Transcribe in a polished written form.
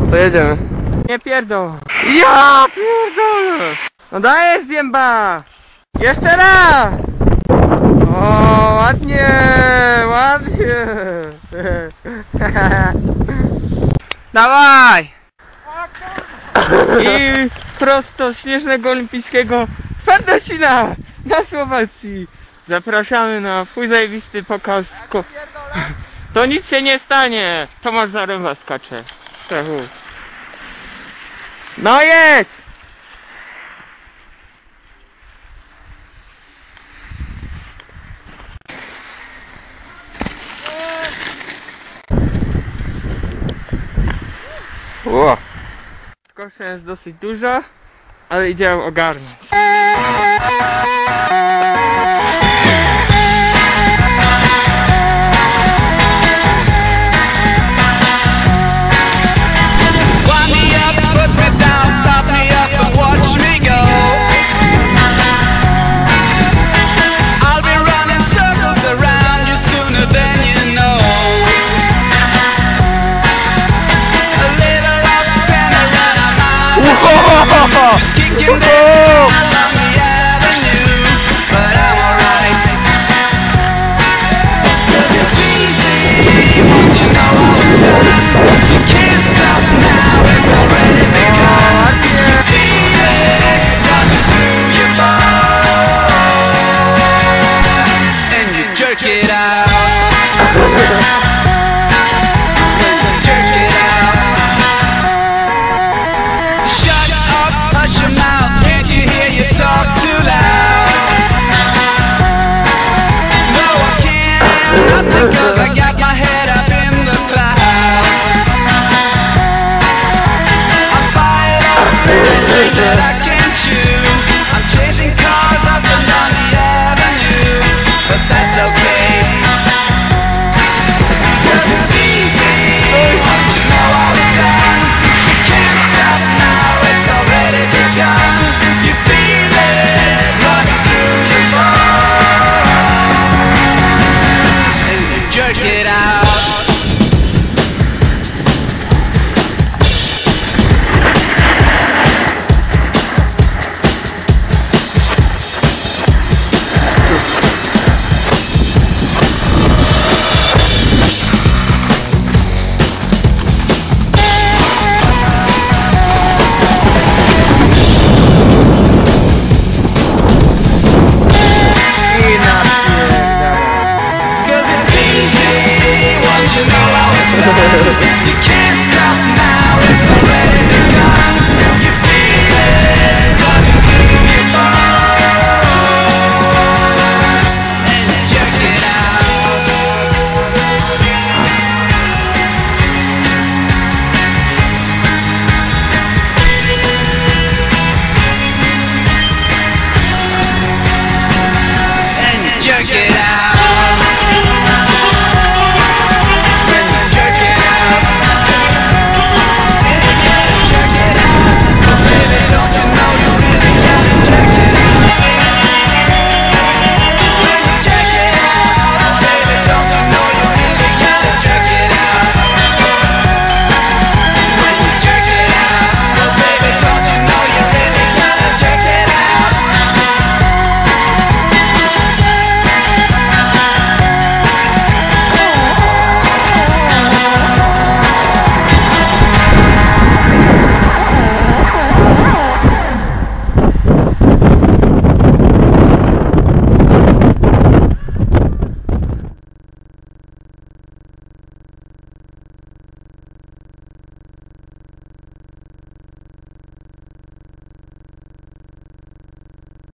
to jedziemy. Nie pierdol. Ja pierdolę! No dajesz zjęba! Jeszcze raz! O, ładnie, ładnie! Dawaj! I prosto z Śnieżnego Olimpijskiego Ferdesina na Słowacji. Zapraszamy na twój zajebisty pokaz. To nic się nie stanie. Tomasz Zaręba skacze. No jedź! Ło! Skocznia jest dosyć duża, ale idzie ją ogarnąć. Kicking